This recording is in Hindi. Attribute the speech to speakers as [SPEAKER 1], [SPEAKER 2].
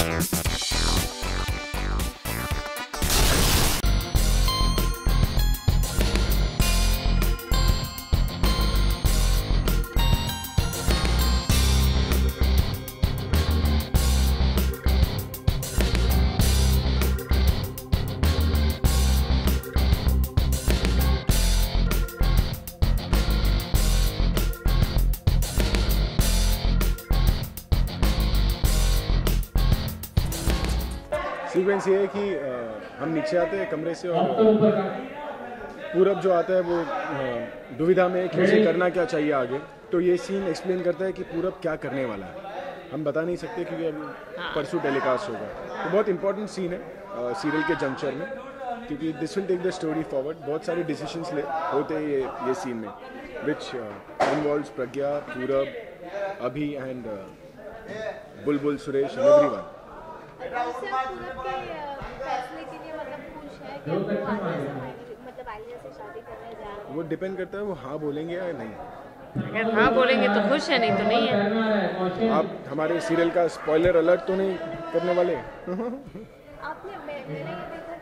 [SPEAKER 1] सीक्वेंस ये है कि हम नीचे आते हैं कमरे से और पूरब जो आता है वो दुविधा में कि उसे करना क्या चाहिए आगे। तो ये सीन एक्सप्लेन करता है कि पूरब क्या करने वाला है। हम बता नहीं सकते क्योंकि अभी परसों टेलीकास्ट होगा। तो बहुत इंपॉर्टेंट सीन है सीरियल के जंक्चर में, क्योंकि this will take the story forward. बहुत सारे डिसीजंस होते हैं ये सीन में, विच इन्वॉल्व्स प्रज्ञा, पूरब, Abhi and Bulbul, Suresh and everyone. वो डिपेंड करता है वो हाँ बोलेंगे या नहीं।
[SPEAKER 2] अगर हाँ बोलेंगे तो खुश है, नहीं तो नहीं है।
[SPEAKER 1] आप हमारे सीरियल का स्पॉइलर अलर्ट तो नहीं करने वाले?
[SPEAKER 3] आपने मैंने ये देखा